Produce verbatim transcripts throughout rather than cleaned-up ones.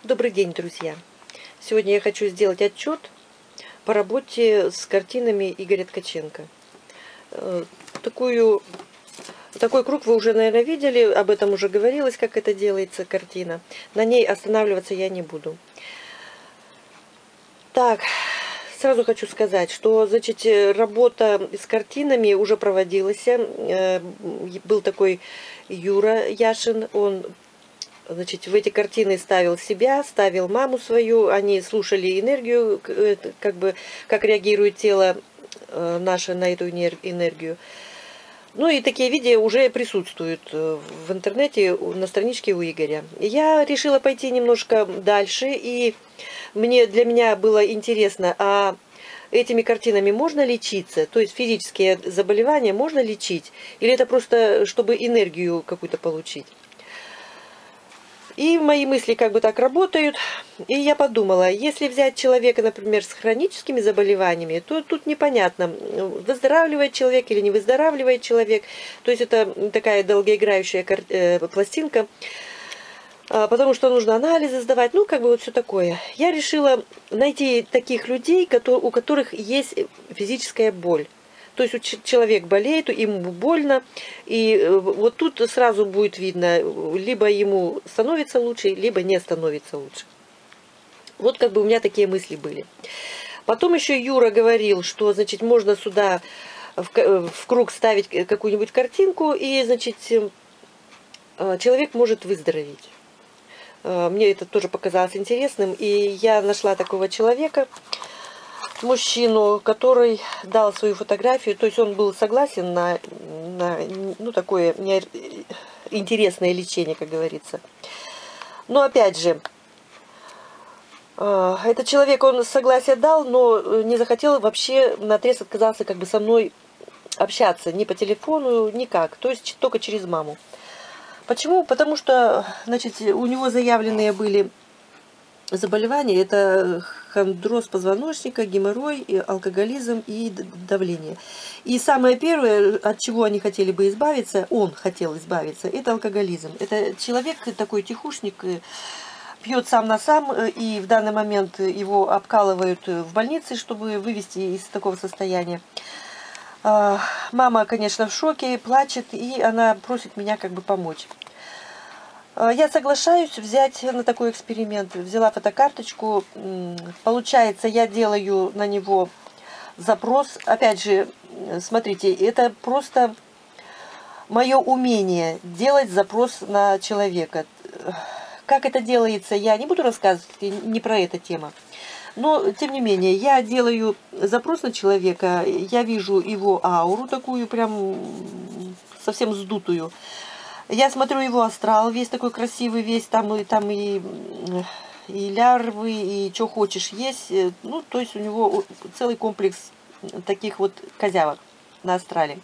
Добрый день, друзья! Сегодня я хочу сделать отчет по работе с картинами Игоря Ткаченко. Такую, такой круг вы уже, наверное, видели, об этом уже говорилось, как это делается, картина. На ней останавливаться я не буду. Так, сразу хочу сказать, что, значит, работа с картинами уже проводилась. Был такой Юра Яшин, он... Значит, в эти картины ставил себя, ставил маму свою, они слушали энергию, как бы, как реагирует тело наше на эту энергию. Ну и такие видео уже присутствуют в интернете, на страничке у Игоря. Я решила пойти немножко дальше, и мне, для меня было интересно, а этими картинами можно лечиться? То есть физические заболевания можно лечить? Или это просто, чтобы энергию какую-то получить? И мои мысли как бы так работают. И я подумала, если взять человека, например, с хроническими заболеваниями, то тут непонятно, выздоравливает человек или не выздоравливает человек. То есть это такая долгоиграющая пластинка, потому что нужно анализы сдавать, ну как бы вот все такое. Я решила найти таких людей, у которых есть физическая боль. То есть человек болеет, ему больно, и вот тут сразу будет видно, либо ему становится лучше, либо не становится лучше. Вот как бы у меня такие мысли были. Потом еще Юра говорил, что, значит, можно сюда в, в круг ставить какую-нибудь картинку, и, значит, человек может выздороветь. Мне это тоже показалось интересным, и я нашла такого человека, мужчину, который дал свою фотографию, то есть он был согласен на, на ну, такое интересное лечение, как говорится. Но опять же, этот человек, он согласие дал, но не захотел вообще, наотрез отказался как бы со мной общаться, ни по телефону, никак, то есть только через маму. Почему? Потому что, значит, у него заявленные были заболевания, это хондроз позвоночника, геморрой, алкоголизм и давление. И самое первое, от чего они хотели бы избавиться, он хотел избавиться, это алкоголизм. Это человек такой тихушник, пьет сам на сам, и в данный момент его обкалывают в больнице, чтобы вывести из такого состояния. Мама, конечно, в шоке, плачет, и она просит меня как бы помочь. Я соглашаюсь взять на такой эксперимент. Взяла фотокарточку. Получается, я делаю на него запрос. Опять же, смотрите, это просто мое умение делать запрос на человека. Как это делается, я не буду рассказывать, не про эту тему. Но, тем не менее, я делаю запрос на человека. Я вижу его ауру такую, прям совсем сдутую. Я смотрю его астрал, весь такой красивый, весь там и там и, и лярвы, и что хочешь есть. Ну, то есть у него целый комплекс таких вот козявок на астрале.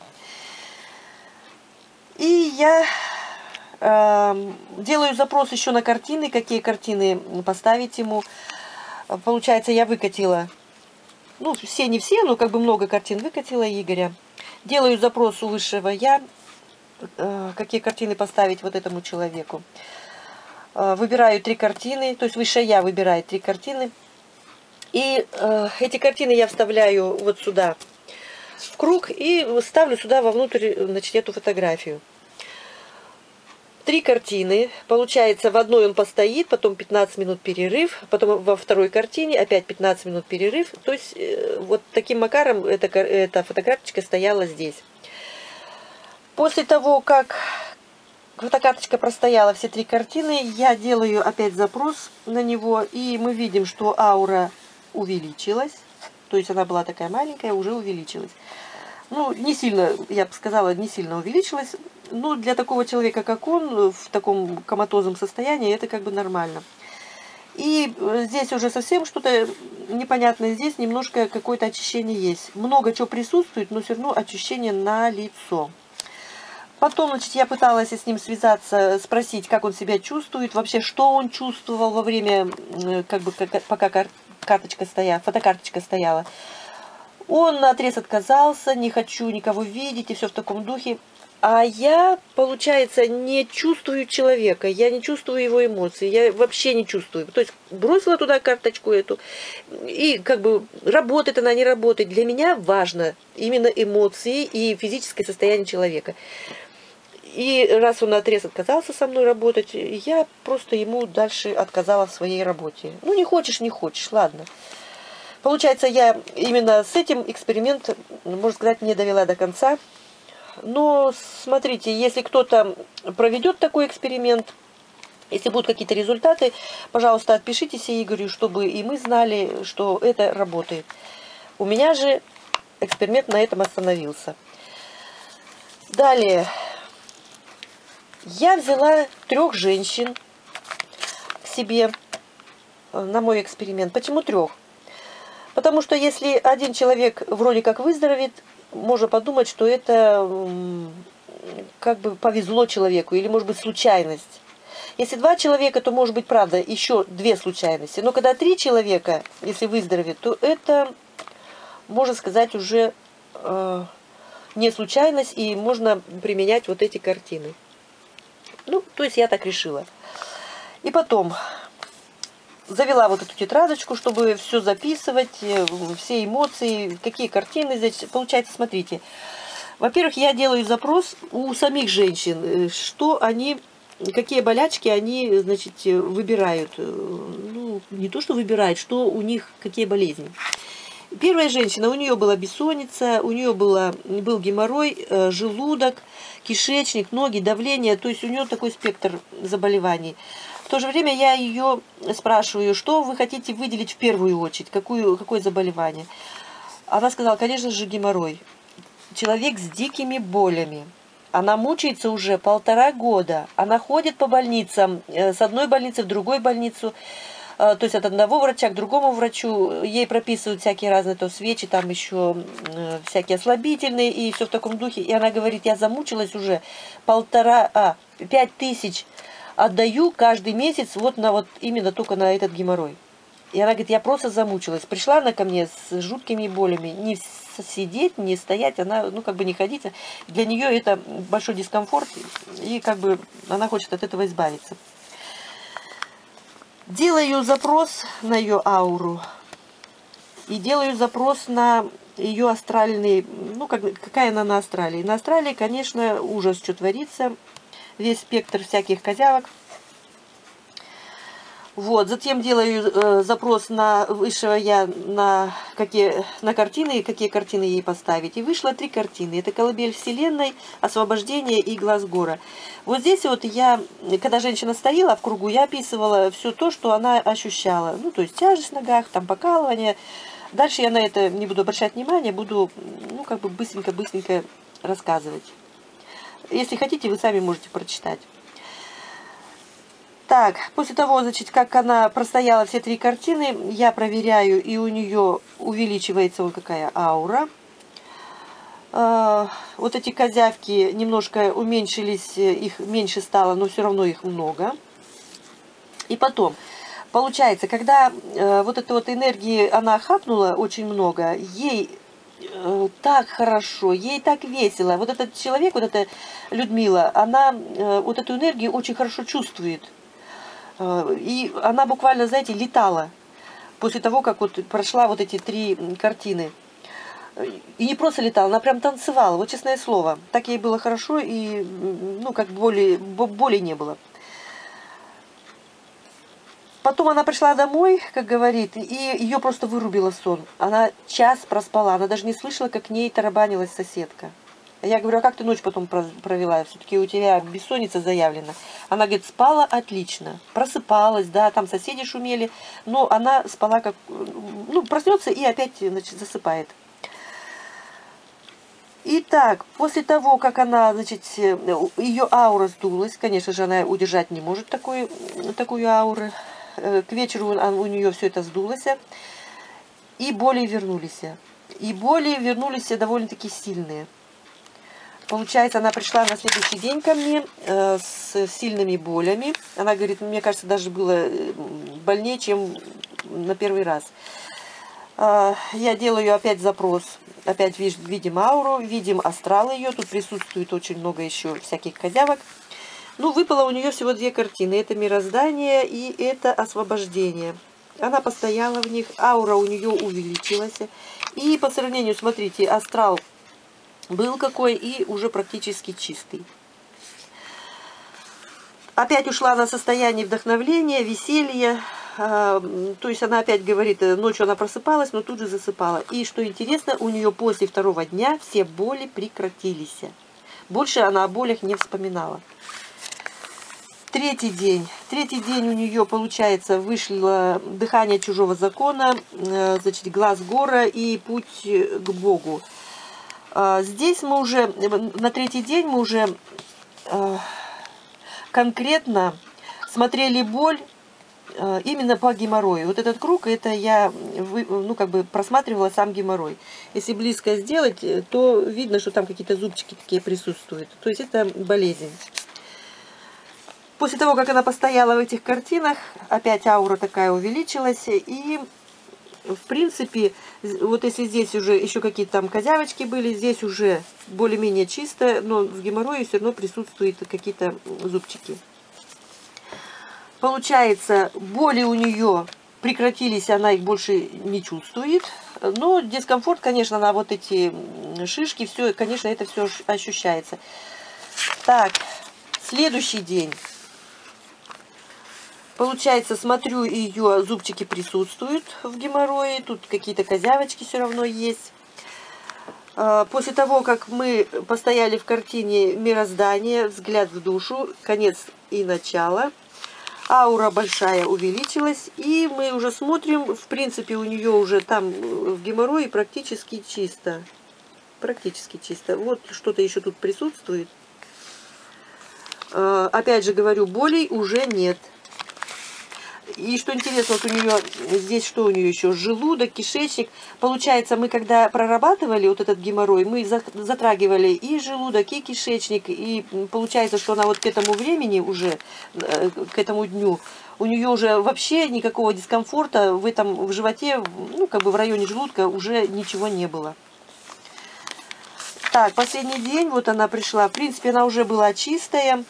И я э, делаю запрос еще на картины, какие картины поставить ему. Получается, я выкатила, ну, все не все, но как бы много картин выкатила Игоря. Делаю запрос у высшего я. Какие картины поставить вот этому человеку. Выбираю три картины, то есть высшее я выбирает три картины. И э, эти картины я вставляю вот сюда, в круг, и ставлю сюда вовнутрь, значит, эту фотографию. Три картины. Получается, в одной он постоит, потом пятнадцать минут перерыв, потом во второй картине опять пятнадцать минут перерыв. То есть э, вот таким макаром эта, эта фотокарточка стояла здесь. После того, как фотокарточка простояла все три картины, я делаю опять запрос на него, и мы видим, что аура увеличилась. То есть она была такая маленькая, уже увеличилась. Ну, не сильно, я бы сказала, не сильно увеличилась. Но для такого человека, как он, в таком коматозном состоянии, это как бы нормально. И здесь уже совсем что-то непонятное. Здесь немножко какое-то очищение есть. Много чего присутствует, но все равно очищение на лицо. Потом, значит, я пыталась с ним связаться, спросить, как он себя чувствует, вообще, что он чувствовал во время, как бы, пока карточка стояла, фотокарточка стояла. Он наотрез отказался, не хочу никого видеть, и все в таком духе. А я, получается, не чувствую человека, я не чувствую его эмоций, я вообще не чувствую. То есть бросила туда карточку эту, и как бы работает она, не работает. Для меня важно именно эмоции и физическое состояние человека. И раз он наотрез отказался со мной работать, я просто ему дальше отказала в своей работе. Ну, не хочешь, не хочешь, ладно. Получается, я именно с этим эксперимент, можно сказать, не довела до конца. Но смотрите, если кто-то проведет такой эксперимент, если будут какие-то результаты, пожалуйста, отпишитесь Игорю, чтобы и мы знали, что это работает. У меня же эксперимент на этом остановился. Далее. Я взяла трех женщин к себе на мой эксперимент. Почему трех? Потому что если один человек вроде как выздоровеет, можно подумать, что это как бы повезло человеку, или может быть случайность. Если два человека, то может быть, правда, еще две случайности. Но когда три человека, если выздоровеет, то это, можно сказать, уже э, не случайность, и можно применять вот эти картины. Ну, то есть я так решила. И потом завела вот эту тетрадочку, чтобы все записывать, все эмоции, какие картины здесь. Получается, смотрите. Во-первых, я делаю запрос у самих женщин, что они, какие болячки они, значит, выбирают. Ну, не то, что выбирают, что у них, какие болезни. Первая женщина, у нее была бессонница, у нее было, был геморрой, желудок, кишечник, ноги, давление. То есть у нее такой спектр заболеваний. В то же время я ее спрашиваю, что вы хотите выделить в первую очередь, какую, какое заболевание. Она сказала, конечно же, геморрой. Человек с дикими болями. Она мучается уже полтора года. Она ходит по больницам, с одной больницы в другую больницу. То есть от одного врача к другому врачу. Ей прописывают всякие разные то свечи, там еще всякие ослабительные и все в таком духе. И она говорит, я замучилась уже полтора, а, пять тысяч отдаю каждый месяц вот на вот именно только на этот геморрой. И она говорит, я просто замучилась. Пришла она ко мне с жуткими болями. Не сидеть, не стоять, она, ну, как бы не ходить. Для нее это большой дискомфорт, и как бы она хочет от этого избавиться. Делаю запрос на ее ауру. И делаю запрос на ее астральный, ну, как, какая она на астрале. На астрале, конечно, ужас, что творится. Весь спектр всяких козявок. Вот, затем делаю э, запрос на высшего я, на, какие, на картины, какие картины ей поставить. И вышло три картины. Это «Колыбель Вселенной», «Освобождение» и «Глаз Гора». Вот здесь вот я, когда женщина стояла в кругу, я описывала все то, что она ощущала. Ну, то есть тяжесть в ногах, там покалывание. Дальше я на это не буду обращать внимания, буду, ну, как бы быстренько-быстренько рассказывать. Если хотите, вы сами можете прочитать. Так, после того, значит, как она простояла все три картины, я проверяю, и у нее увеличивается вот какая аура. Вот эти козявки немножко уменьшились, их меньше стало, но все равно их много. И потом, получается, когда вот этой вот энергии она хапнула очень много, ей так хорошо, ей так весело. Вот этот человек, вот эта Людмила, она вот эту энергию очень хорошо чувствует. И она буквально, знаете, летала после того, как вот прошла вот эти три картины. И не просто летала, она прям танцевала, вот честное слово. Так ей было хорошо, и, ну, как боли, боли не было. Потом она пришла домой, как говорит, и ее просто вырубило сон. Она час проспала, она даже не слышала, как к ней тарабанилась соседка. Я говорю, а как ты ночь потом провела? Все-таки у тебя бессонница заявлена. Она говорит, спала отлично. Просыпалась, да, там соседи шумели. Но она спала как... Ну, проснется и опять, значит, засыпает. Итак, после того, как она, значит, ее аура сдулась, конечно же, она удержать не может такой, такую ауру. К вечеру у нее все это сдулось. И боли вернулись. И боли вернулись довольно-таки сильные. Получается, она пришла на следующий день ко мне э, с сильными болями. Она говорит, мне кажется, даже было больнее, чем на первый раз. Я делаю опять запрос. Опять видим ауру, видим астрал ее. Тут присутствует очень много еще всяких козявок. Ну, выпало у нее всего две картины. Это мироздание и это освобождение. Она постояла в них, аура у нее увеличилась. И по сравнению, смотрите, астрал был какой и уже практически чистый. Опять ушла на состояние вдохновления, веселья. То есть она опять говорит, ночью она просыпалась, но тут же засыпала. И что интересно, у нее после второго дня все боли прекратились. Больше она о болях не вспоминала. Третий день. Третий день у нее, получается, вышло дыхание чужого закона, значит, глаз гора и путь к Богу. Здесь мы уже, на третий день мы уже конкретно смотрели боль именно по геморрою. Вот этот круг, это я, ну, как бы просматривала сам геморрой. Если близко сделать, то видно, что там какие-то зубчики такие присутствуют. То есть это болезнь. После того, как она постояла в этих картинах, опять аура такая увеличилась. И, в принципе, вот если здесь уже еще какие-то там козявочки были, здесь уже более-менее чисто, но в геморрое все равно присутствуют какие-то зубчики. Получается, боли у нее прекратились, она их больше не чувствует. Но дискомфорт, конечно, на вот эти шишки, все, конечно, это все ощущается. Так, следующий день. Получается, смотрю, ее зубчики присутствуют в геморрое. Тут какие-то козявочки все равно есть. После того, как мы постояли в картине мироздание, взгляд в душу, конец и начало, аура большая увеличилась. И мы уже смотрим, в принципе, у нее уже там в геморрое практически чисто. Практически чисто. Вот что-то еще тут присутствует. Опять же говорю, болей уже нет. И что интересно, вот у нее здесь что у нее еще? Желудок, кишечник. Получается, мы когда прорабатывали вот этот геморрой, мы затрагивали и желудок, и кишечник. И получается, что она вот к этому времени уже, к этому дню, у нее уже вообще никакого дискомфорта в этом, в животе, ну, как бы в районе желудка уже ничего не было. Так, последний день, вот она пришла. В принципе, она уже была чистая.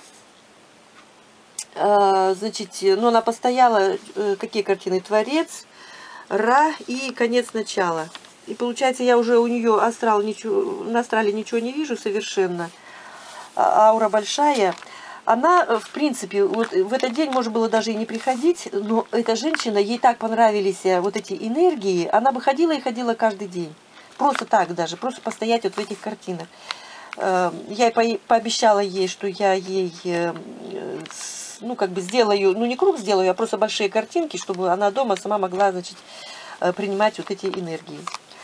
Значит, ну, она постояла, какие картины? Творец, Ра и конец начала. И получается, я уже у нее астрал ничего, на астрале ничего не вижу совершенно. Аура большая. Она, в принципе, вот в этот день можно было даже и не приходить, но эта женщина, ей так понравились вот эти энергии, она бы ходила и ходила каждый день. Просто так даже, просто постоять вот в этих картинах. Я ей пообещала ей, что я ей... ну, как бы сделаю, ну, не круг сделаю, а просто большие картинки, чтобы она дома сама могла, значит, принимать вот эти энергии.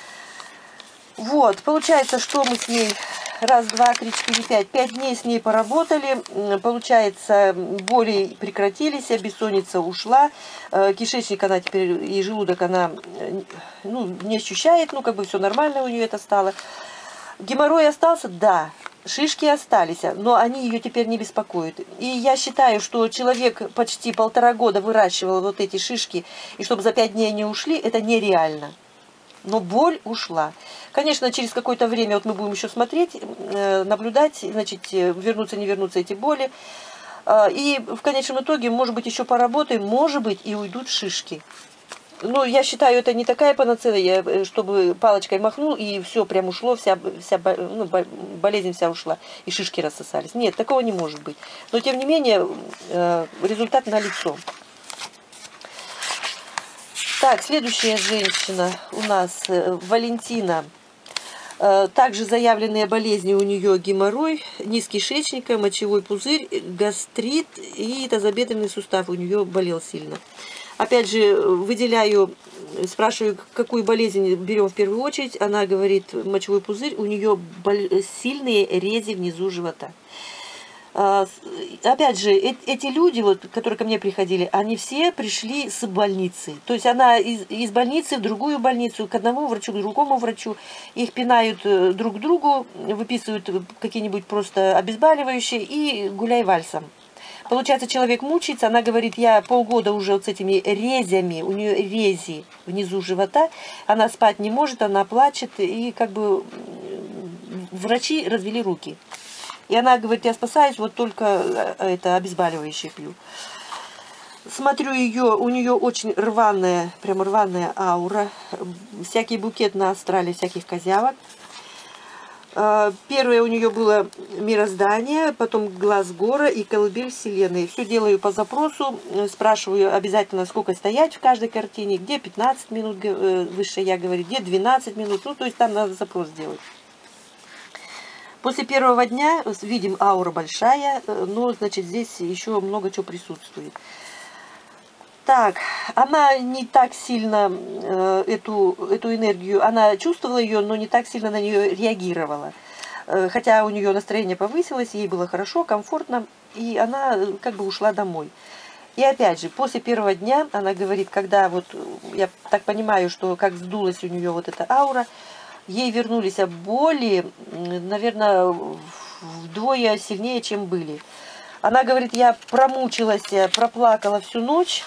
Вот, получается, что мы с ней раз, два, три, четыре, пять, пять дней с ней поработали. Получается, боли прекратились, бессонница ушла, кишечник она теперь и желудок она, ну, не ощущает, ну, как бы все нормально у нее это стало. Геморрой остался? Да. Шишки остались, но они ее теперь не беспокоят. И я считаю, что человек почти полтора года выращивал вот эти шишки, и чтобы за пять дней они ушли, это нереально. Но боль ушла. Конечно, через какое-то время, вот мы будем еще смотреть, наблюдать, значит, вернутся, не вернутся эти боли. И в конечном итоге, может быть, еще поработаем, может быть, и уйдут шишки. Ну, я считаю, это не такая панацея, чтобы палочкой махнул, и все прям ушло, вся, вся ну, болезнь вся ушла, и шишки рассосались. Нет, такого не может быть. Но, тем не менее, результат налицо. Так, следующая женщина у нас, Валентина. Также заявленные болезни у нее геморрой, низ кишечника, мочевой пузырь, гастрит и тазобедренный сустав у нее болел сильно. Опять же, выделяю, спрашиваю, какую болезнь берем в первую очередь. Она говорит, мочевой пузырь, у нее сильные рези внизу живота. Опять же, эти люди, вот, которые ко мне приходили, они все пришли с больницы. То есть она из, из больницы в другую больницу, к одному врачу, к другому врачу. Их пинают друг к другу, выписывают какие-нибудь просто обезболивающие и гуляй вальсом. Получается, человек мучается, она говорит, я полгода уже вот с этими резями, у нее рези внизу живота, она спать не может, она плачет, и как бы врачи развели руки. И она говорит, я спасаюсь, вот только это обезболивающее пью. Смотрю ее, у нее очень рваная, прям рваная аура, всякий букет на астрале всяких козявок. Первое у нее было мироздание, потом глаз гора и колыбель вселенной. Все делаю по запросу, спрашиваю обязательно, сколько стоять в каждой картине, где пятнадцать минут, высшее я говорю, где двенадцать минут, ну то есть там надо запрос делать. После первого дня видим, аура большая, но значит здесь еще много чего присутствует. Так, она не так сильно э, эту, эту энергию, она чувствовала ее, но не так сильно на нее реагировала. Э, хотя у нее настроение повысилось, ей было хорошо, комфортно, и она как бы ушла домой. И опять же, после первого дня она говорит, когда вот, я так понимаю, что как сдулась у нее вот эта аура, ей вернулись боли, наверное, вдвое сильнее, чем были. Она говорит, я промучилась, проплакала всю ночь.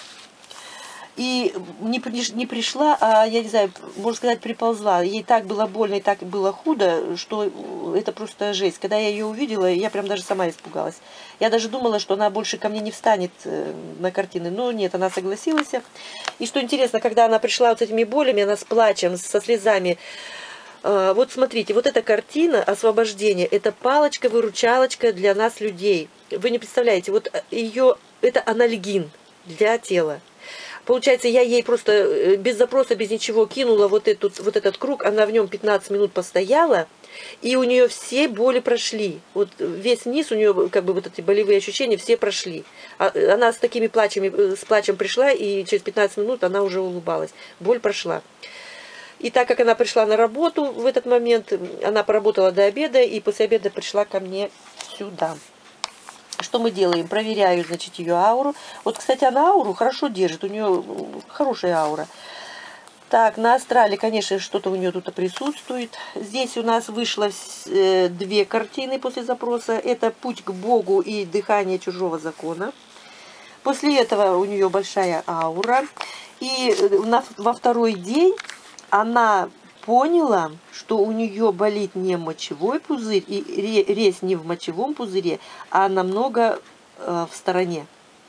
И не, приш, не пришла, а, я не знаю, можно сказать, приползла. Ей так было больно и так было худо, что это просто жесть. Когда я ее увидела, я прям даже сама испугалась. Я даже думала, что она больше ко мне не встанет на картины. Но нет, она согласилась. И что интересно, когда она пришла вот с этими болями, она с плачем, со слезами. Вот смотрите, вот эта картина освобождения, это палочка-выручалочка для нас, людей. Вы не представляете, вот ее, это анальгин для тела. Получается, я ей просто без запроса, без ничего кинула вот, эту, вот этот круг, она в нем пятнадцать минут постояла, и у нее все боли прошли. Вот весь низ у нее, как бы вот эти болевые ощущения, все прошли. Она с такими плачами, с плачем пришла, и через пятнадцать минут она уже улыбалась. Боль прошла. И так как она пришла на работу в этот момент, она поработала до обеда, и после обеда пришла ко мне сюда. Что мы делаем? Проверяю, значит, ее ауру. Вот, кстати, она ауру хорошо держит, у нее хорошая аура. Так, на астрале, конечно, что-то у нее тут присутствует. Здесь у нас вышло две картины после запроса. Это «Путь к Богу» и «Дыхание чужого закона». После этого у нее большая аура. И на, во второй день она поняла, что у нее болит не мочевой пузырь, и резь не в мочевом пузыре, а намного э, в стороне.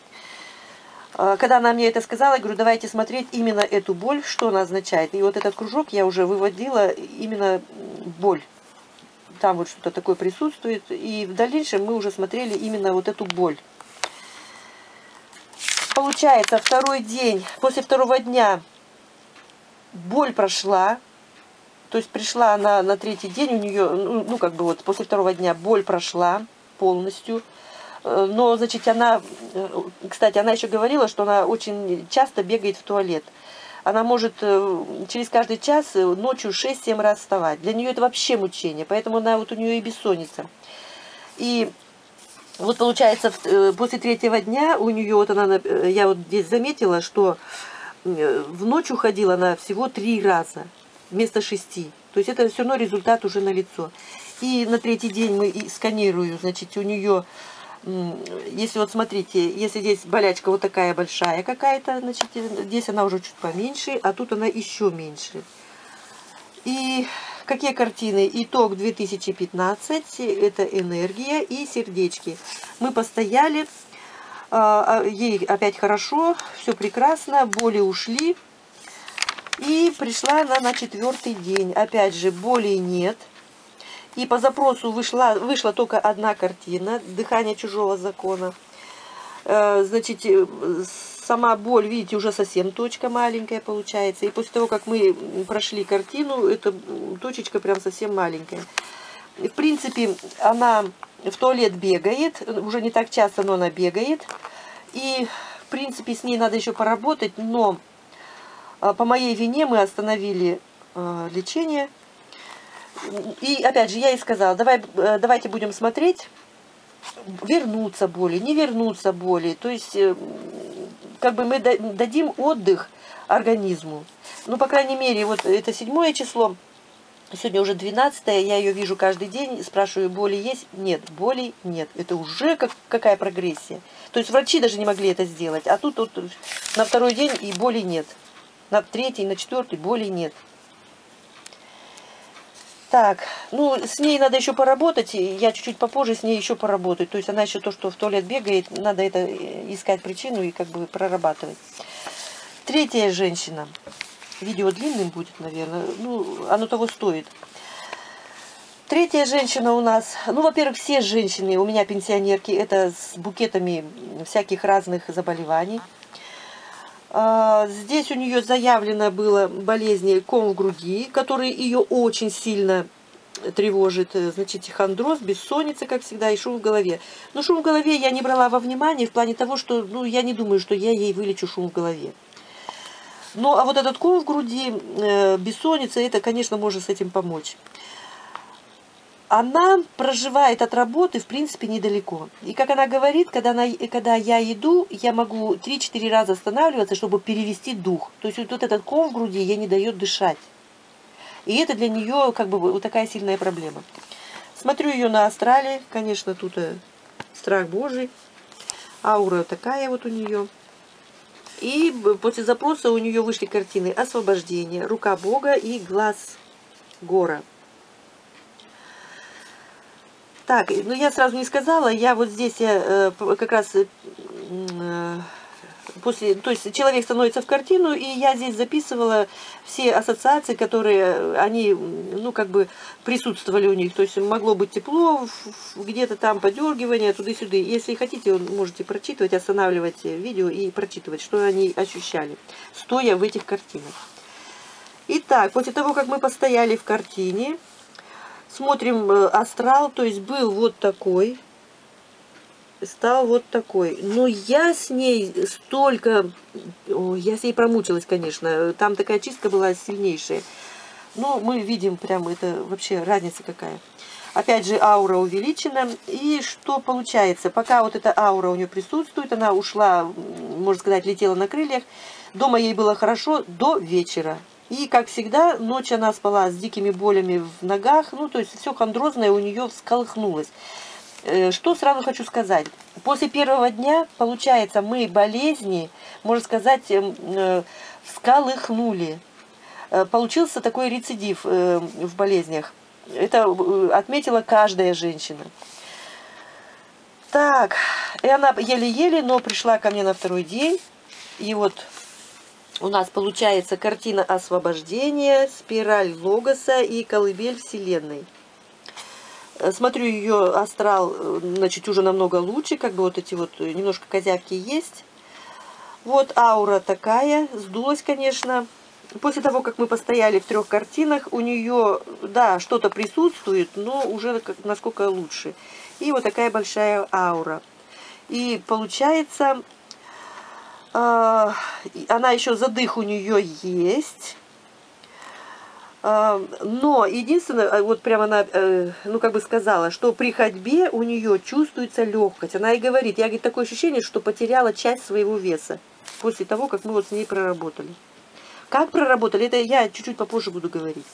Когда она мне это сказала, я говорю, давайте смотреть именно эту боль, что она означает. И вот этот кружок я уже выводила именно боль. Там вот что-то такое присутствует. И в дальнейшем мы уже смотрели именно вот эту боль. Получается, второй день, после второго дня боль прошла. То есть пришла она на третий день, у нее, ну, ну как бы вот после второго дня боль прошла полностью. Но, значит, она, кстати, она еще говорила, что она очень часто бегает в туалет. Она может через каждый час ночью шесть-семь раз вставать. Для нее это вообще мучение, поэтому она, вот у нее и бессонница. И вот получается, после третьего дня у нее, вот она, я вот здесь заметила, что в ночь уходила она всего три раза вместо шести. То есть это все равно результат уже налицо. И на третий день мы сканирую, значит, у нее... Если вот смотрите, если здесь болячка вот такая большая какая-то, значит, здесь она уже чуть поменьше, а тут она еще меньше. И какие картины? Итог две тысячи пятнадцать, это энергия и сердечки. Мы постояли, ей опять хорошо, все прекрасно, боли ушли. И пришла она на четвертый день. Опять же, болей нет. И по запросу вышла, вышла только одна картина «Дыхание чужого закона». Значит, сама боль, видите, уже совсем точка маленькая получается. И после того, как мы прошли картину, эта точечка прям совсем маленькая. В принципе, она в туалет бегает, уже не так часто, но она бегает. И, в принципе, с ней надо еще поработать, но по моей вине мы остановили лечение. И опять же, я ей сказала, давай, давайте будем смотреть, вернуться боли, не вернуться боли. То есть, как бы мы дадим отдых организму. Ну, по крайней мере, вот это седьмое число. Сегодня уже двенадцатое, я ее вижу каждый день, спрашиваю, боли есть? Нет, боли нет. Это уже как, какая прогрессия. То есть врачи даже не могли это сделать, а тут, тут на второй день и боли нет. На третий, на четвертый боли нет. Так, ну с ней надо еще поработать, я чуть-чуть попозже с ней еще поработаю. То есть она еще то, что в туалет бегает, надо это искать причину и как бы прорабатывать. Третья женщина. Видео длинным будет, наверное. Ну, оно того стоит. Третья женщина у нас. Ну, во-первых, все женщины у меня пенсионерки. Это с букетами всяких разных заболеваний. Здесь у нее заявлено было болезнь ком в груди, который ее очень сильно тревожит. Значит, хондроз, бессонница, как всегда, и шум в голове. Но шум в голове я не брала во внимание в плане того, что, ну, я не думаю, что я ей вылечу шум в голове. Ну, а вот этот ком в груди, э, бессонница, это, конечно, может с этим помочь. Она проживает от работы, в принципе, недалеко. И как она говорит, когда, она, когда я иду, я могу три-четыре раза останавливаться, чтобы перевести дух. То есть вот, вот этот ком в груди ей не дает дышать. И это для нее как бы вот такая сильная проблема. Смотрю ее на астрале, конечно, тут э, страх Божий. Аура такая вот у нее. И после запроса у нее вышли картины освобождения, рука Бога и глаз гора. Так, ну я сразу не сказала, я вот здесь я, э, как раз э, после, то есть человек становится в картину, и я здесь записывала все ассоциации, которые они, ну как бы присутствовали у них. То есть могло быть тепло, где-то там подергивание, туда-сюда. Если хотите, вы можете прочитывать, останавливать видео и прочитывать, что они ощущали, стоя в этих картинах. Итак, после того, как мы постояли в картине, смотрим астрал, то есть был вот такой, стал вот такой. Но я с ней столько... О, я с ней промучилась, конечно. Там такая чистка была сильнейшая. Но мы видим прямо, это вообще разница какая. Опять же, аура увеличена. И что получается? Пока вот эта аура у нее присутствует, она ушла, можно сказать, летела на крыльях. Дома ей было хорошо до вечера. И, как всегда, ночь она спала с дикими болями в ногах. Ну, то есть все хондрозное у нее всколыхнулось. Что сразу хочу сказать. После первого дня, получается, мы болезни, можно сказать, всколыхнули. Получился такой рецидив в болезнях. Это отметила каждая женщина. Так, и она еле-еле, но пришла ко мне на второй день. И вот у нас получается картина освобождения, спираль Логоса и колыбель Вселенной. Смотрю, ее астрал, значит, уже намного лучше, как бы вот эти вот немножко козявки есть. Вот аура такая, сдулась, конечно. После того, как мы постояли в трех картинах, у нее, да, что-то присутствует, но уже как, насколько лучше. И вот такая большая аура. И получается, э, она еще задых у нее есть. Но единственное, вот прямо она, ну как бы сказала, что при ходьбе у нее чувствуется легкость. Она и говорит, я, говорит, такое ощущение, что потеряла часть своего веса после того, как мы вот с ней проработали. Как проработали, это я чуть-чуть попозже буду говорить.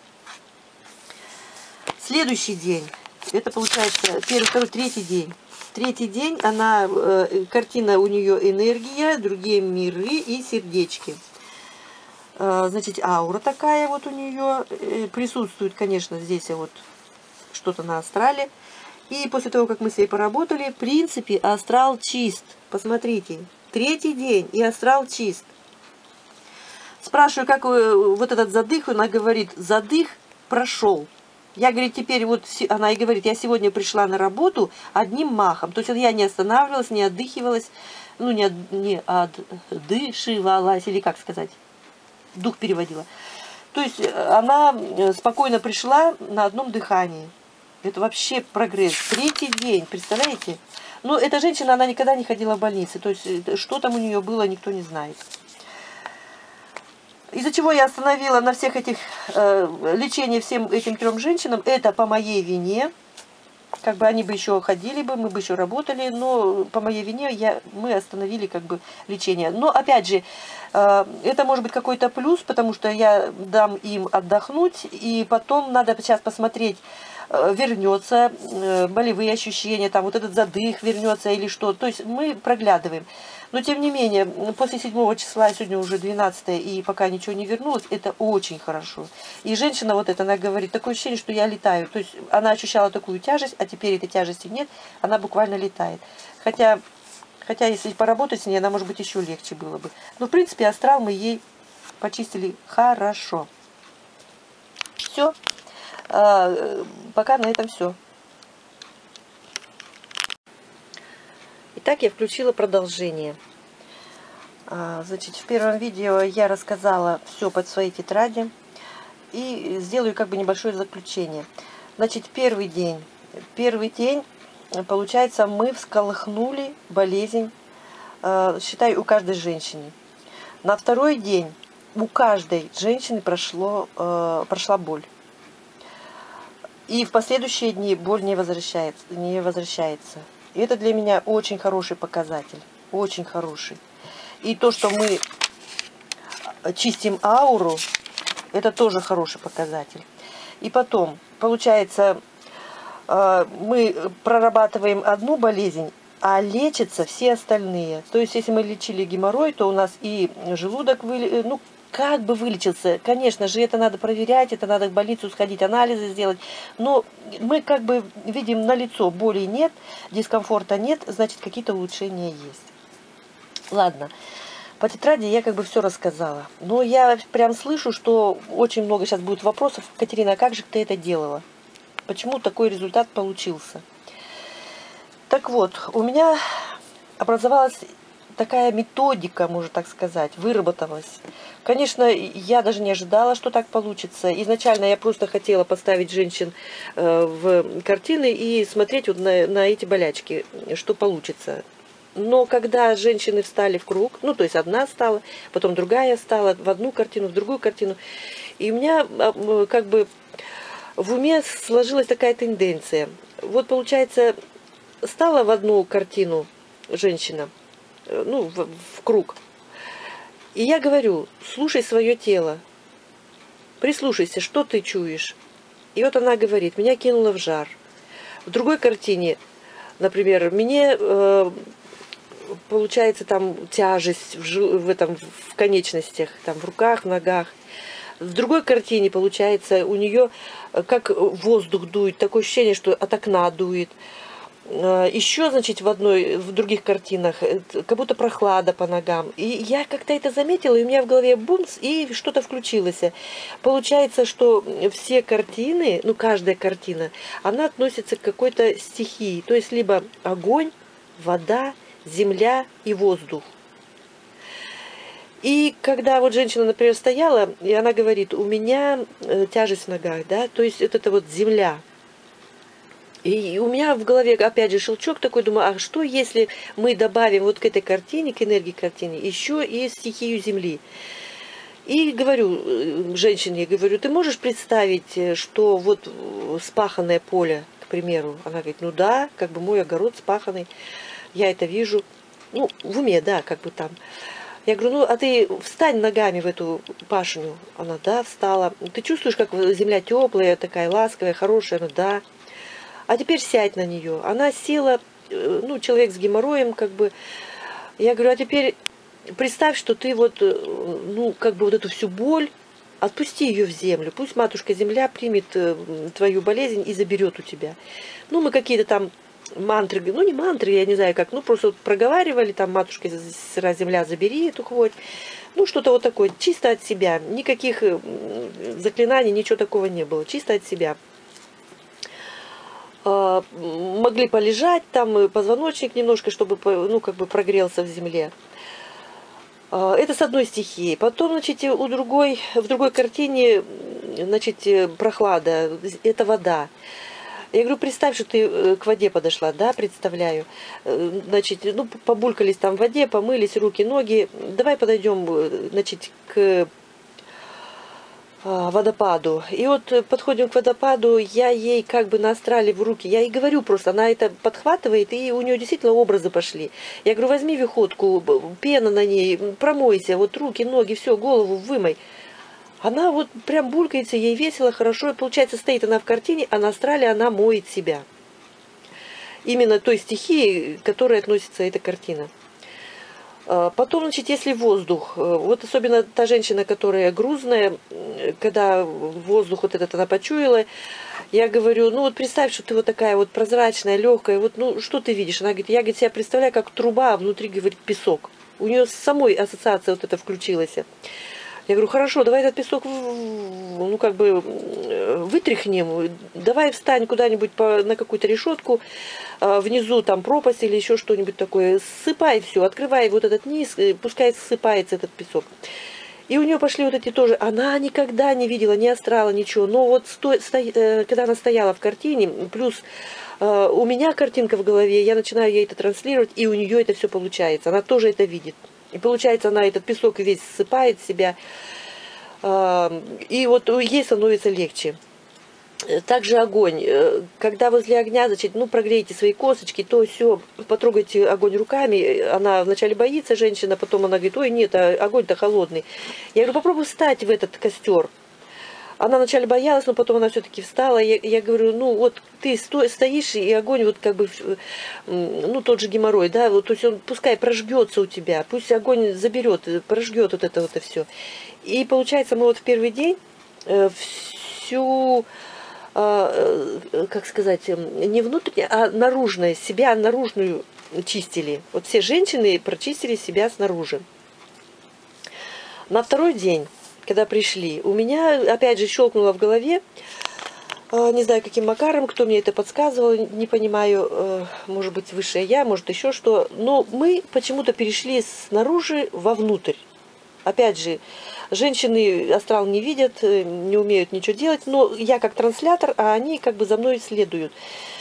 Следующий день, это получается первый, второй, третий день. Третий день, она, картина у нее энергия, другие миры и сердечки. Значит, аура такая вот у нее. Присутствует, конечно, здесь вот что-то на астрале. И после того, как мы с ней поработали, в принципе, астрал чист. Посмотрите, третий день, и астрал чист. Спрашиваю, как вот этот задых, она говорит, задых прошел. Я, говорит, теперь вот, она и говорит, я сегодня пришла на работу одним махом. То есть я не останавливалась, не отдыхивалась, ну, не, не отдышивалась, или как сказать. Дух переводила. То есть она спокойно пришла на одном дыхании. Это вообще прогресс. Третий день, представляете? Но эта женщина, она никогда не ходила в больнице. То есть что там у нее было, никто не знает. Из-за чего я остановила на всех этих э, лечении всем этим трем женщинам, это по моей вине. как бы они бы еще ходили бы, мы бы еще работали, но по моей вине я, мы остановили как бы лечение. Но опять же, это может быть какой-то плюс, потому что я дам им отдохнуть, и потом надо сейчас посмотреть, вернется болевые ощущения, там вот этот задых вернется или что. То есть мы проглядываем. Но тем не менее, после седьмого числа, сегодня уже двенадцатое, и пока ничего не вернулось, это очень хорошо. И женщина вот эта, она говорит, такое ощущение, что я летаю. То есть она ощущала такую тяжесть, а теперь этой тяжести нет, она буквально летает. Хотя, хотя если поработать с ней, она, может быть, еще легче было бы. Но, в принципе, астрал мы ей почистили хорошо. Все. Пока на этом все. Итак, я включила продолжение. Значит, в первом видео я рассказала все под своей тетради. И сделаю как бы небольшое заключение. Значит, первый день. Первый день, получается, мы всколыхнули болезнь, считай, у каждой женщины. На второй день у каждой женщины прошло, прошла боль. И в последующие дни боль не возвращается, не возвращается. И это для меня очень хороший показатель. Очень хороший. И то, что мы чистим ауру, это тоже хороший показатель. И потом, получается, мы прорабатываем одну болезнь, а лечатся все остальные. То есть, если мы лечили геморрой, то у нас и желудок, вы, ну, как бы вылечился. Конечно же, это надо проверять, это надо в больницу сходить, анализы сделать. Но мы как бы видим налицо, боли нет, дискомфорта нет, значит, какие-то улучшения есть. Ладно. По тетради я как бы все рассказала. Но я прям слышу, что очень много сейчас будет вопросов. Катерина, а как же ты это делала? Почему такой результат получился? Так вот, у меня образовалась такая методика, можно так сказать, выработалась. Конечно, я даже не ожидала, что так получится. Изначально я просто хотела поставить женщин в картины и смотреть вот на, на эти болячки, что получится. Но когда женщины встали в круг, ну, то есть одна стала, потом другая стала, в одну картину, в другую картину, и у меня как бы в уме сложилась такая тенденция. Вот, получается, стала в одну картину женщина, ну, в, в круг, и я говорю, слушай свое тело, прислушайся, что ты чуешь. И вот она говорит, меня кинуло в жар. В другой картине, например, мне... Э, получается там тяжесть в, жил, в, этом, в конечностях, там, в руках, в ногах. В другой картине, получается, у нее как воздух дует, такое ощущение, что от окна дует. Еще, значит, в одной, в других картинах, как будто прохлада по ногам. И я как-то это заметила, и у меня в голове бумс, и что-то включилось. Получается, что все картины, ну, каждая картина, она относится к какой-то стихии. То есть, либо огонь, вода, земля и воздух. И когда вот женщина, например, стояла, и она говорит, у меня тяжесть в ногах, да, то есть это, это вот земля. И у меня в голове, опять же, щелчок такой, думаю, а что если мы добавим вот к этой картине, к энергии картины, еще и стихию земли? И говорю женщине, говорю, ты можешь представить, что вот спаханное поле, к примеру, она говорит, ну да, как бы мой огород спаханный. Я это вижу, ну, в уме, да, как бы там. Я говорю, ну, а ты встань ногами в эту пашню. Она, да, встала. Ты чувствуешь, как земля теплая, такая ласковая, хорошая? Она, да. А теперь сядь на нее. Она села, ну, человек с геморроем, как бы. Я говорю, а теперь представь, что ты вот, ну, как бы вот эту всю боль, отпусти ее в землю. Пусть матушка земля примет твою болезнь и заберет у тебя. Ну, мы какие-то там мантры, ну не мантры, я не знаю как, ну просто вот проговаривали, там, матушка сыра земля, забери эту хворь. Ну что-то вот такое, чисто от себя, никаких заклинаний, ничего такого не было, чисто от себя. Могли полежать, там позвоночник немножко, чтобы, ну как бы прогрелся в земле. Это с одной стихии. Потом, значит, у другой, в другой картине, значит, прохлада, это вода. Я говорю, представь, что ты к воде подошла, да, представляю. Значит, ну, побулькались там в воде, помылись руки, ноги. Давай подойдем, значит, к, водопаду. И вот подходим к водопаду, я ей как бы на астрале в руки, я ей говорю просто, она это подхватывает, и у нее действительно образы пошли. Я говорю, возьми виходку, пена на ней, промойся, вот руки, ноги, все, голову вымой. Она вот прям булькается, ей весело, хорошо, и получается, стоит она в картине, а на астрале она моет себя. Именно той стихии, к которой относится эта картина. Потом, значит, если воздух, вот особенно та женщина, которая грузная, когда воздух вот этот она почуяла, я говорю, ну вот представь, что ты вот такая вот прозрачная, легкая, вот ну что ты видишь? Она говорит, я говорит, себя представляю как труба, а внутри, говорит, песок. У нее с самой ассоциация вот эта включилась. Я говорю, хорошо, давай этот песок, ну, как бы, вытряхнем, давай встань куда-нибудь на какую-то решетку, внизу там пропасть или еще что-нибудь такое, ссыпай все, открывай вот этот низ, пускай ссыпается этот песок. И у нее пошли вот эти тоже, она никогда не видела ни астрала, ничего, но вот сто, сто, когда она стояла в картине, плюс у меня картинка в голове, я начинаю ей это транслировать, и у нее это все получается, она тоже это видит. И получается, она этот песок весь ссыпает в себя, и вот ей становится легче. Также огонь. Когда возле огня, значит, ну, прогрейте свои косточки, то все, потрогайте огонь руками. Она вначале боится, женщина, потом она говорит, ой, нет, огонь-то холодный. Я говорю, попробуй встать в этот костер. Она вначале боялась, но потом она все-таки встала. Я, я говорю, ну вот ты сто, стоишь, и огонь вот как бы, ну тот же геморрой, да, вот, то есть он пускай прожгется у тебя, пусть огонь заберет, прожгет вот это вот и все. И получается, мы вот в первый день э, всю, э, как сказать, не внутреннее, а наружное, себя наружную чистили. Вот все женщины прочистили себя снаружи. На второй день, когда пришли, у меня опять же щелкнуло в голове, не знаю каким макаром, кто мне это подсказывал, не понимаю, может быть высшее я, может еще что, но мы почему-то перешли снаружи вовнутрь. Опять же, женщины астрал не видят, не умеют ничего делать, но я как транслятор, а они как бы за мной следуют.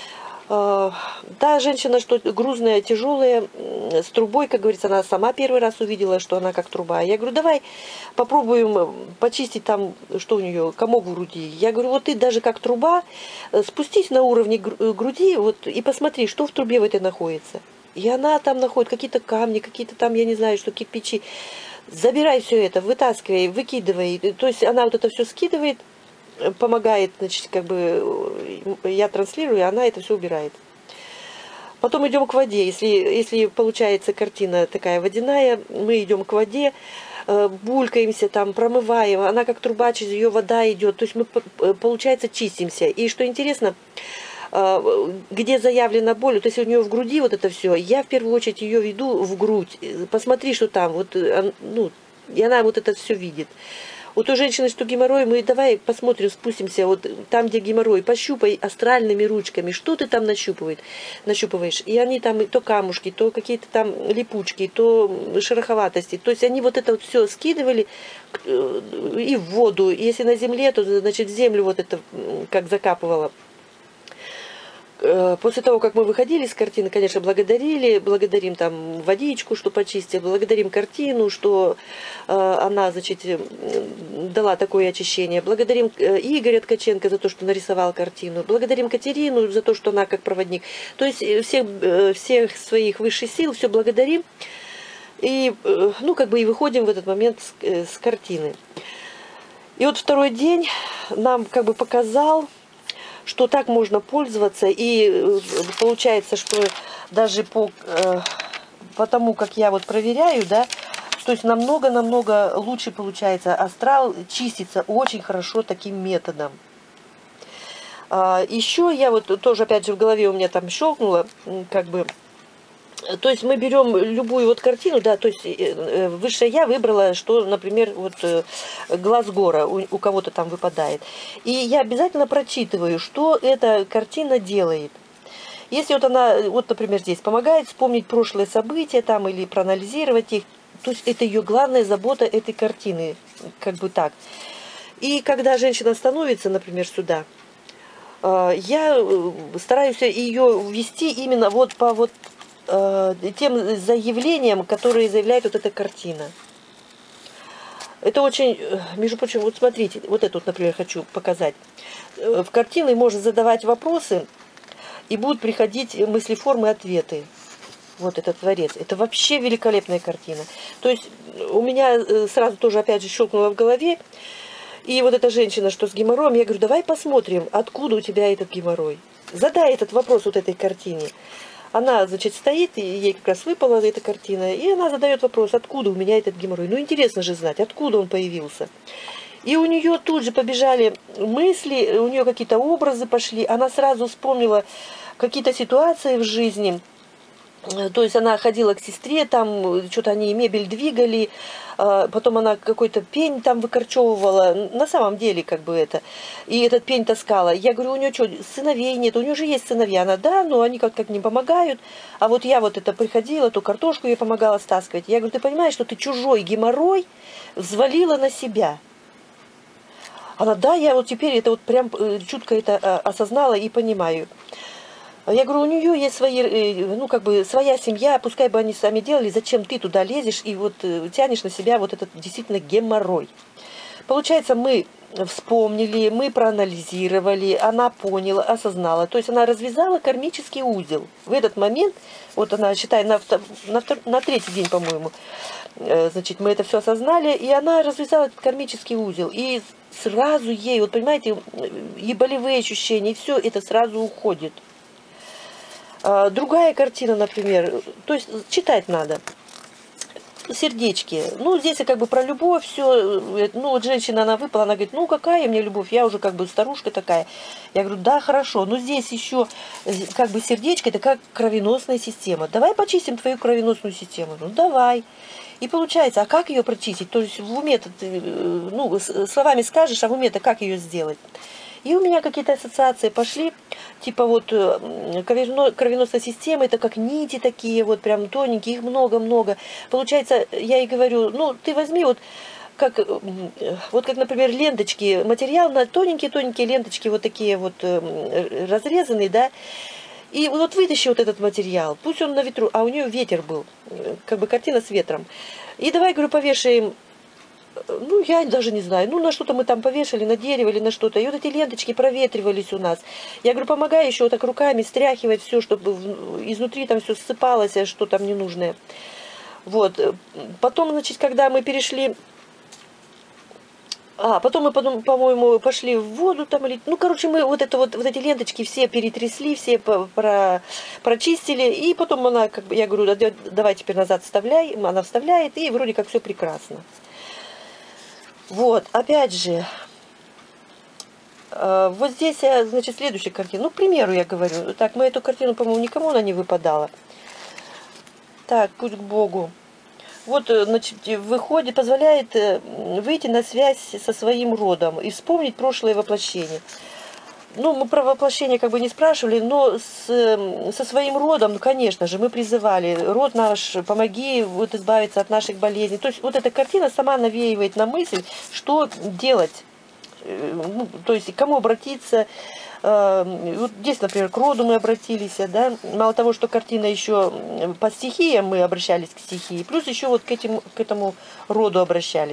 Та женщина, что грузная, тяжелая, с трубой, как говорится, она сама первый раз увидела, что она как труба. Я говорю, давай попробуем почистить там, что у нее, комок в груди. Я говорю, вот ты даже как труба, спустись на уровне груди вот, и посмотри, что в трубе в этой находится. И она там находит какие-то камни, какие-то там, я не знаю, что кирпичи. Забирай все это, вытаскивай, выкидывай. То есть она вот это все скидывает, помогает, значит, как бы я транслирую, она это все убирает. Потом идем к воде. Если, если получается картина такая водяная, мы идем к воде, булькаемся там, промываем, она как труба, через ее вода идет. То есть мы, получается, чистимся. И что интересно, где заявлена боль, то есть у нее в груди вот это все, я в первую очередь ее веду в грудь. Посмотри, что там, вот, ну, и она вот это все видит. У той женщины, что геморрой, мы давай посмотрим, спустимся, вот там, где геморрой, пощупай астральными ручками, что ты там нащупывает, нащупываешь. И они там то камушки, то какие-то там липучки, то шероховатости. То есть они вот это вот все скидывали и в воду. Если на земле, то значит в землю вот это как закапывало. После того, как мы выходили с картины, конечно, благодарили, благодарим там водичку, что почистила, благодарим картину, что э, она, значит, дала такое очищение, благодарим Игоря Ткаченко за то, что нарисовал картину, благодарим Катерину за то, что она как проводник. То есть всех, всех своих высших сил все благодарим и, ну, как бы и выходим в этот момент с, с картины. И вот второй день нам как бы показал, что так можно пользоваться, и получается, что даже по, по тому, как я вот проверяю, да, то есть намного-намного лучше получается, астрал чистится очень хорошо таким методом. Еще я вот тоже, опять же, в голове у меня там щелкнуло, как бы, то есть мы берем любую вот картину, да, то есть высшее я выбрала, что, например, вот глаз гора у, у кого-то там выпадает. И я обязательно прочитываю, что эта картина делает. Если вот она, вот, например, здесь помогает вспомнить прошлые события там или проанализировать их, то есть это ее главная забота этой картины, как бы так. И когда женщина становится, например, сюда, я стараюсь ее ввести именно вот по вот тем заявлениям, которые заявляет вот эта картина. Это очень, между прочим, вот смотрите, вот это вот, например, хочу показать. В картины можно задавать вопросы, и будут приходить мыслеформы и ответы. Вот этот творец. Это вообще великолепная картина. То есть у меня сразу тоже опять же щелкнуло в голове. И вот эта женщина, что с геморроем, я говорю, давай посмотрим, откуда у тебя этот геморрой. Задай этот вопрос вот этой картине. Она, значит, стоит, и ей как раз выпала эта картина, и она задает вопрос, откуда у меня этот геморрой. Ну, интересно же знать, откуда он появился. И у нее тут же побежали мысли, у нее какие-то образы пошли. Она сразу вспомнила какие-то ситуации в жизни. То есть она ходила к сестре, там что-то они мебель двигали, потом она какой-то пень там выкорчевывала, на самом деле как бы это, и этот пень таскала. Я говорю, у нее что, сыновей нет? У нее же есть сыновья. Она, да, но они как-то не помогают. А вот я вот это приходила, ту картошку ей помогала стаскивать. Я говорю, ты понимаешь, что ты чужой геморрой взвалила на себя? Она, да, я вот теперь это вот прям чутко это осознала и понимаю. Я говорю, у нее есть свои, ну, как бы, своя семья, пускай бы они сами делали, зачем ты туда лезешь и вот тянешь на себя вот этот действительно геморрой. Получается, мы вспомнили, мы проанализировали, она поняла, осознала. То есть она развязала кармический узел. В этот момент, вот она, считай, на, на, на третий день, по-моему, значит, мы это все осознали, и она развязала этот кармический узел. И сразу ей, вот понимаете, и болевые ощущения, и все это сразу уходит. Другая картина, например, то есть читать надо. Сердечки. Ну, здесь как бы про любовь все. Ну, вот женщина, она выпала, она говорит, ну, какая мне любовь? Я уже как бы старушка такая. Я говорю, да, хорошо, но здесь еще как бы сердечко, это как кровеносная система. Давай почистим твою кровеносную систему. Ну, давай. И получается, а как ее прочистить? То есть в уме-то ты, ну, словами скажешь, а в уме-то как ее сделать? И у меня какие-то ассоциации пошли, типа вот кровеносная система, это как нити такие, вот прям тоненькие, их много-много. Получается, я ей говорю, ну ты возьми вот, как, вот как, например, ленточки, материал на тоненькие-тоненькие ленточки, вот такие вот разрезанные, да, и вот вытащи вот этот материал, пусть он на ветру, а у нее ветер был, как бы картина с ветром. И давай, говорю, повешаем. Ну, я даже не знаю, ну, на что-то мы там повешали, на дерево или на что-то. И вот эти ленточки проветривались у нас. Я говорю, помогай еще вот так руками стряхивать все, чтобы изнутри там все ссыпалось, что там ненужное. Вот. Потом, значит, когда мы перешли... А, потом мы, потом, по-моему, пошли в воду там или... Ну, короче, мы вот, это вот, вот эти ленточки все перетрясли, все про, прочистили. И потом она, как бы, я говорю, давай теперь назад вставляй. Она вставляет, и вроде как все прекрасно. Вот, опять же, э, вот здесь, значит, следующая картина. Ну, к примеру, я говорю. Так, мы эту картину, по-моему, никому она не выпадала. Так, путь к Богу. Вот, значит, выходит, позволяет выйти на связь со своим родом и вспомнить прошлое воплощение. Ну, мы про воплощение как бы не спрашивали, но с, со своим родом, ну, конечно же, мы призывали, род наш, помоги вот избавиться от наших болезней. То есть вот эта картина сама навеивает на мысль, что делать, ну, то есть к кому обратиться. Вот здесь, например, к роду мы обратились, да, мало того, что картина еще по стихиям мы обращались к стихии, плюс еще вот к, этим, к этому роду обращались.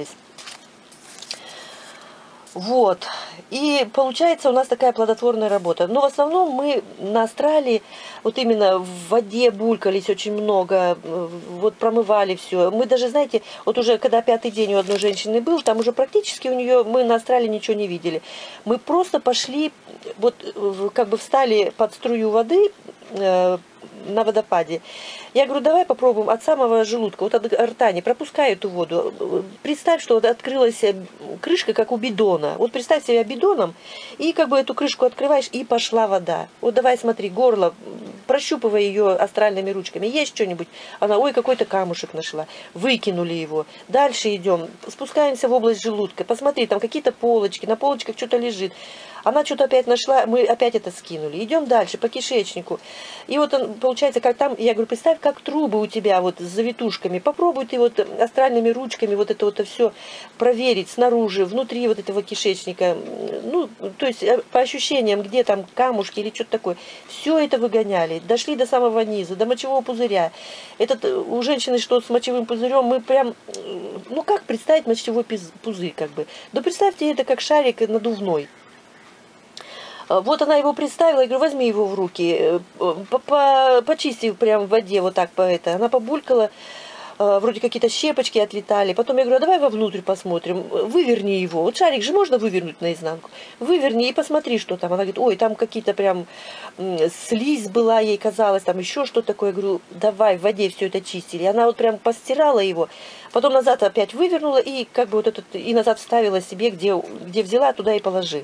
Вот. И получается у нас такая плодотворная работа. Но в основном мы на астрале вот именно в воде булькались очень много, вот промывали все. Мы даже, знаете, вот уже когда пятый день у одной женщины был, там уже практически у нее, мы на астрале ничего не видели. Мы просто пошли, вот как бы встали под струю воды э, на водопаде. Я говорю, давай попробуем от самого желудка, вот от рта, не пропускай эту воду. Представь, что вот открылась крышка, как у бидона. Вот представь себя бидоном, и как бы эту крышку открываешь, и пошла вода. Вот давай смотри, горло, прощупывай ее астральными ручками. Есть что-нибудь? Она, ой, какой-то камушек нашла. Выкинули его. Дальше идем, спускаемся в область желудка. Посмотри, там какие-то полочки, на полочках что-то лежит. Она что-то опять нашла, мы опять это скинули. Идем дальше, по кишечнику. И вот он, получается, как там, я говорю, представь, как трубы у тебя вот с завитушками. Попробуй ты вот астральными ручками вот это вот все проверить снаружи, внутри вот этого кишечника. Ну, то есть по ощущениям, где там камушки или что-то такое. Все это выгоняли. стоять. Дошли до самого низа, до мочевого пузыря. Этот, у женщины что с мочевым пузырем, мы прям, ну как представить мочевой пузырь, как бы. Да представьте это как шарик надувной. Вот она его представила, я говорю, возьми его в руки, почисти прям в воде, вот так по это. Она побулькала, вроде какие-то щепочки отлетали. Потом я говорю, а давай вовнутрь посмотрим, выверни его. Вот шарик же можно вывернуть наизнанку. Выверни и посмотри, что там. Она говорит, ой, там какие-то прям слизь была, ей казалось, там еще что-то такое. Я говорю, давай в воде все это чистили. И она вот прям постирала его, потом назад опять вывернула и как бы вот этот, и назад вставила себе, где, где взяла, туда и положи.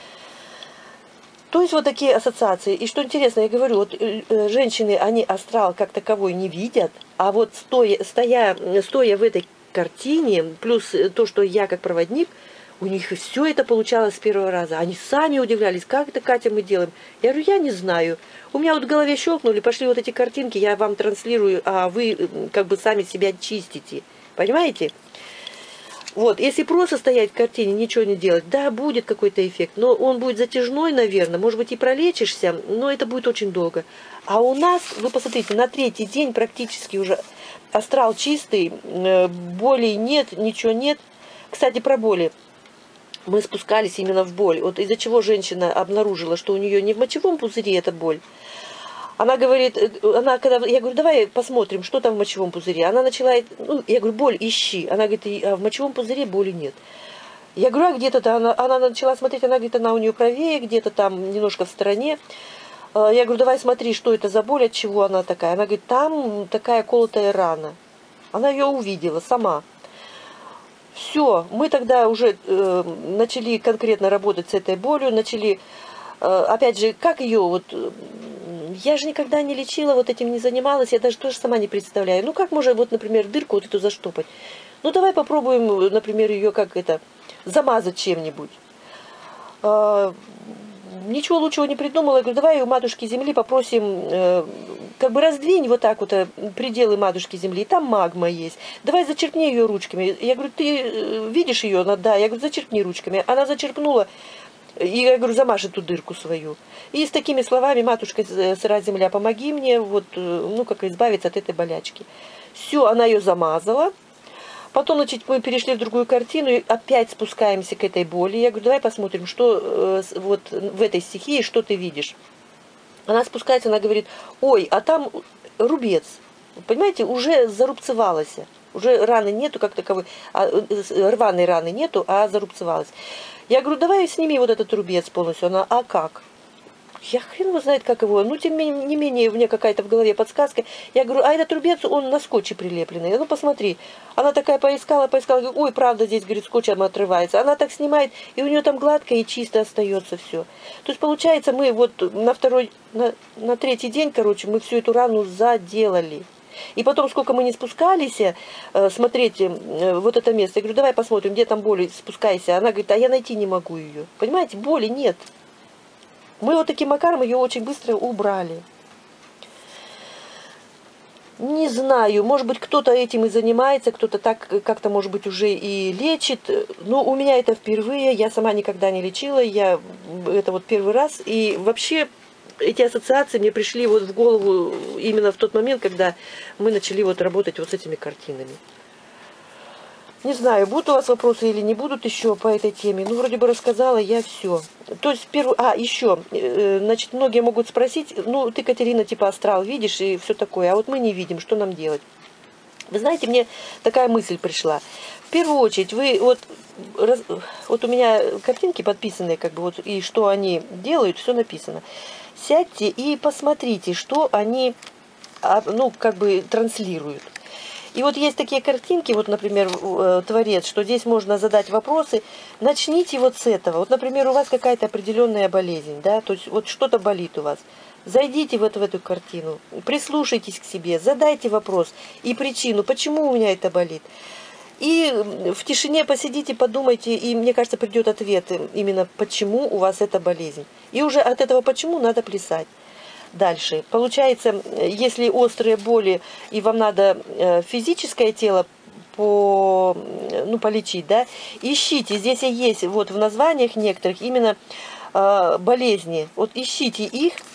То есть вот такие ассоциации. И что интересно, я говорю, вот э, женщины, они астрал как таковой не видят, а вот стоя, стоя, стоя в этой картине, плюс то, что я как проводник, у них все это получалось с первого раза. Они сами удивлялись, как это, Катя, мы делаем. Я говорю, я не знаю. У меня вот в голове щелкнули, пошли вот эти картинки, я вам транслирую, а вы как бы сами себя чистите. Понимаете? Вот, если просто стоять в картине, ничего не делать, да, будет какой-то эффект, но он будет затяжной, наверное, может быть, и пролечишься, но это будет очень долго. А у нас, вы посмотрите, на третий день практически уже астрал чистый, болей нет, ничего нет. Кстати, про боли. Мы спускались именно в боль. Вот из-за чего женщина обнаружила, что у нее не в мочевом пузыре эта боль. Она говорит, она когда, я говорю, давай посмотрим, что там в мочевом пузыре. Она начала, ну, я говорю, боль ищи. Она говорит, а в мочевом пузыре боли нет. Я говорю, а где-то она, она начала смотреть, она говорит, она у нее правее, где-то там немножко в стороне. Я говорю, давай смотри, что это за боль, от чего она такая. Она говорит, там такая колотая рана. Она ее увидела сама. Все, мы тогда уже э, начали конкретно работать с этой болью, начали, э, опять же, как ее вот... Я же никогда не лечила, вот этим не занималась, я даже тоже сама не представляю. Ну, как можно, вот, например, дырку вот эту заштопать? Ну, давай попробуем, например, ее как это, замазать чем-нибудь. А, ничего лучшего не придумала. Я говорю, давай у Матушки Земли попросим, э, как бы раздвинь вот так вот пределы Матушки Земли, там магма есть. Давай зачерпни ее ручками. Я говорю, ты видишь ее? Она, да. Я говорю, зачерпни ручками. Она зачерпнула. И я говорю, замажь эту дырку свою. И с такими словами, матушка сыра земля, помоги мне, вот, ну, как избавиться от этой болячки. Все, она ее замазала. Потом, значит, мы перешли в другую картину и опять спускаемся к этой боли. Я говорю, давай посмотрим, что вот в этой стихии, что ты видишь. Она спускается, она говорит, ой, а там рубец. Понимаете, уже зарубцевалась. Уже раны нету как таковой, а, рваной раны нету, а зарубцевалась. Я говорю, давай сними вот этот рубец полностью. Она, а как? Я хрен его знает, как его. Ну, тем не менее, у меня какая-то в голове подсказка. Я говорю, а этот рубец, он на скотче прилепленный. Ну, посмотри. Она такая поискала, поискала. Говорю, ой, правда, здесь, говорит, скотчем отрывается. Она так снимает, и у нее там гладко и чисто остается все. То есть, получается, мы вот на второй, на, на третий день, короче, мы всю эту рану заделали. И потом, сколько мы не спускались, э, смотреть э, вот это место, я говорю, давай посмотрим, где там боли, спускайся. Она говорит, а я найти не могу ее. Понимаете, боли нет. Мы вот таким макаром ее очень быстро убрали. Не знаю, может быть, кто-то этим и занимается, кто-то так как-то, может быть, уже и лечит. Но у меня это впервые, я сама никогда не лечила, я это вот первый раз. И вообще... Эти ассоциации мне пришли вот в голову именно в тот момент, когда мы начали вот работать вот с этими картинами. Не знаю, будут у вас вопросы или не будут еще по этой теме. Ну, вроде бы рассказала я все. То есть, первый... А, еще, значит, многие могут спросить, ну, ты, Катерина, типа астрал видишь и все такое, а вот мы не видим, что нам делать? Вы знаете, мне такая мысль пришла. В первую очередь, вы вот... Раз, вот у меня картинки подписанные, как бы, вот, и что они делают, все написано. Сядьте и посмотрите, что они, ну, как бы транслируют. И вот есть такие картинки, вот, например, творец, что здесь можно задать вопросы. Начните вот с этого. Вот, например, у вас какая-то определенная болезнь, да, то есть вот что-то болит у вас. Зайдите вот в эту картину, прислушайтесь к себе, задайте вопрос и причину, почему у меня это болит. И в тишине посидите, подумайте, и, мне кажется, придет ответ именно, почему у вас эта болезнь. И уже от этого почему надо плясать. Дальше. Получается, если острые боли, и вам надо физическое тело по, ну, полечить, да, ищите, здесь и есть вот в названиях некоторых именно болезни. Вот ищите их,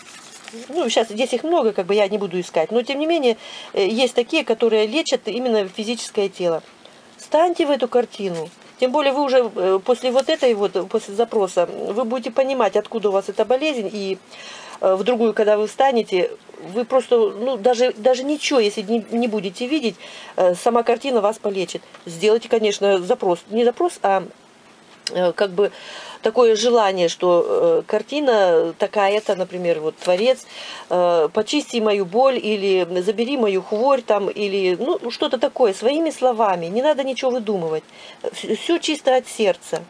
Ну, сейчас здесь их много, как бы я не буду искать. Но, тем не менее, есть такие, которые лечат именно физическое тело. Встаньте в эту картину. Тем более вы уже после вот этой вот, после запроса, вы будете понимать, откуда у вас эта болезнь. И в другую, когда вы встанете, вы просто, ну, даже, даже ничего, если не, не будете видеть, сама картина вас полечит. Сделайте, конечно, запрос. Не запрос, а как бы такое желание, что э, картина такая-то, например, вот творец, э, почисти мою боль, или забери мою хворь, там, или ну, что-то такое, своими словами, не надо ничего выдумывать, все чисто от сердца.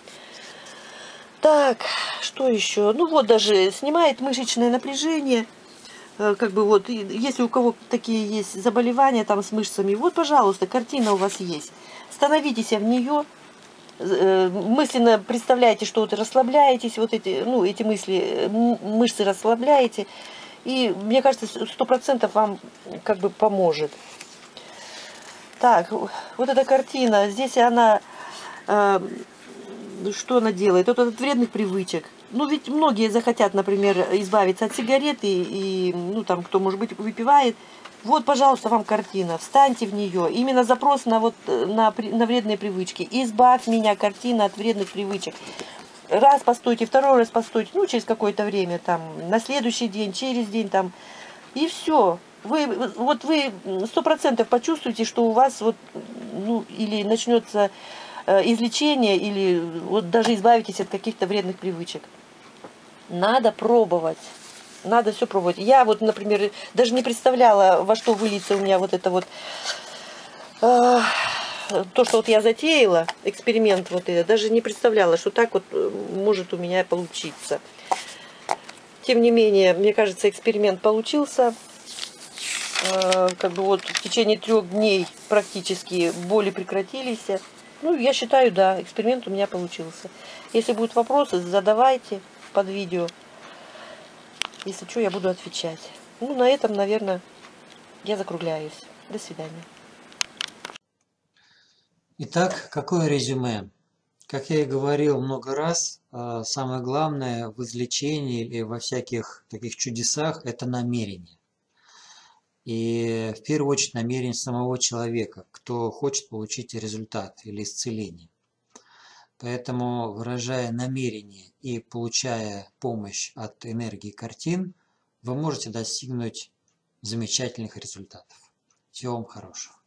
Так, что еще? Ну вот даже снимает мышечное напряжение, э, как бы вот, если у кого такие есть заболевания там с мышцами, вот, пожалуйста, картина у вас есть, становитесь в нее, мысленно представляете, что вот расслабляетесь, вот эти, ну, эти мысли, мышцы расслабляете, и мне кажется, сто процентов вам как бы поможет. Так, вот эта картина, здесь она, э, что она делает? Вот от вредных привычек. Ну, ведь многие захотят, например, избавиться от сигареты, и, ну, там, кто, может быть, выпивает. Вот, пожалуйста, вам картина, встаньте в нее. Именно запрос на, вот, на, на вредные привычки. Избавь меня, картина, от вредных привычек. Раз постойте, второй раз постойте, ну, через какое-то время, там, на следующий день, через день, там, и все. Вы, вот вы сто процентов почувствуете, что у вас вот, ну, или начнется э, излечение, или вот даже избавитесь от каких-то вредных привычек. Надо пробовать. Надо все пробовать. Я вот, например, даже не представляла, во что выльется у меня вот это вот, э, то, что вот я затеяла, эксперимент вот этот, даже не представляла, что так вот может у меня получиться. Тем не менее, мне кажется, эксперимент получился. Э, как бы вот в течение трех дней практически боли прекратились. Ну, я считаю, да, эксперимент у меня получился. Если будут вопросы, задавайте под видео. Если что, я буду отвечать. Ну, на этом, наверное, я закругляюсь. До свидания. Итак, какое резюме? Как я и говорил много раз, самое главное в излечении или во всяких таких чудесах – это намерение. И в первую очередь намерение самого человека, кто хочет получить результат или исцеление. Поэтому, выражая намерение и получая помощь от энергии картин, вы можете достигнуть замечательных результатов. Всего вам хорошего.